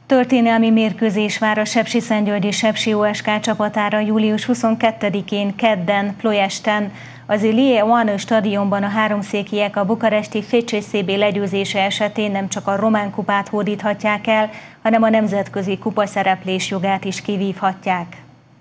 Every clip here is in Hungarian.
Történelmi mérkőzés vár a sepsiszentgyörgyi Sepsi OSK csapatára július 22-én kedden Ploiesten. Az Ilie Oana stadionban a háromszékiek a bukaresti FCSB legyőzése esetén nem csak a román kupát hódíthatják el, hanem a nemzetközi kupaszereplés jogát is kivívhatják.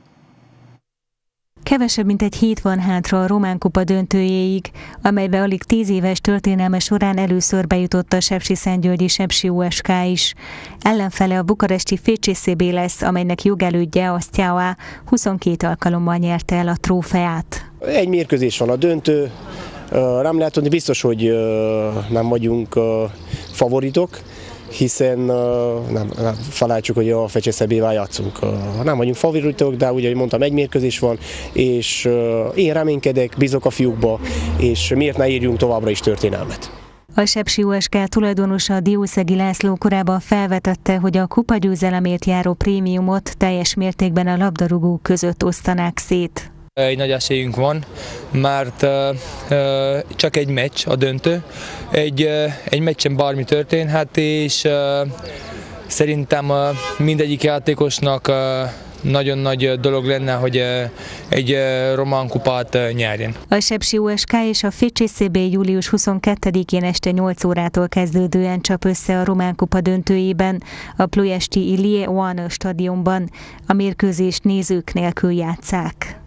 Kevesebb mint egy hét van hátra a román kupa döntőjéig, amelybe alig 10 éves történelme során először bejutott a sepsiszentgyörgyi Sepsi OSK is. Ellenfele a bukaresti FCSB lesz, amelynek jogelődje a Steaua 22 alkalommal nyerte el a trófeát. Egy mérkőzés van a döntő, nem lehet tudni, biztos, hogy nem vagyunk favoritok, hiszen nem felejtsük, hogy a FCSB-vel játszunk. Nem vagyunk favoritok, de ugye, ahogy mondtam, egy mérkőzés van, és én reménykedek, bízok a fiúkba, és miért ne írjunk továbbra is történelmet. A Sepsi OSK tulajdonosa Diószegi László korábban felvetette, hogy a kupagyőzelemért járó prémiumot teljes mértékben a labdarúgók között osztanák szét. Egy nagy esélyünk van, mert csak egy meccs a döntő, egy meccsen bármi történhet, és szerintem mindegyik játékosnak nagyon nagy dolog lenne, hogy egy román kupát nyerjen. A Sepsi OSK és a FCSB július 22-én este 8 órától kezdődően csap össze a román kupa döntőjében, a ploiesti Ilie Oana stadionban. A mérkőzést nézők nélkül játsszák.